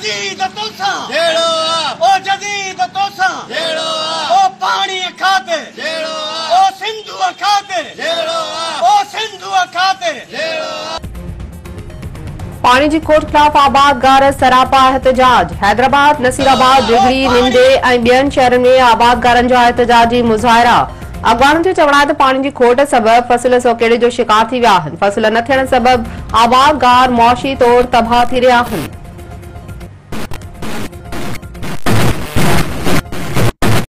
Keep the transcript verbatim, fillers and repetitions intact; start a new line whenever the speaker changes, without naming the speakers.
जदीद तोसा
जेड़ो
ओ जदीद तोसा
जेड़ो
ओ पानी खाते
जेड़ो
ओ सिंधु खाते
जेड़ो
ओ सिंधु खाते
पानी की खोट खिलाफ आबादगार सरापा एहतजाज। हैदराबाद, नसीराबाद, दिगड़ी, निंदे ऐं ॿियनि शहरनि में आबादगारनि जा एहतजाजी मुज़ाहिरा। अॻवाननि जो चवणु आहे त पानी की खोट सबबि फसल सोकेड़े जो शिकार थी विया आहिनि। फसल न थियण सबबि आबादगार मुआशी तौर तबाह थी रहिया आहिनि।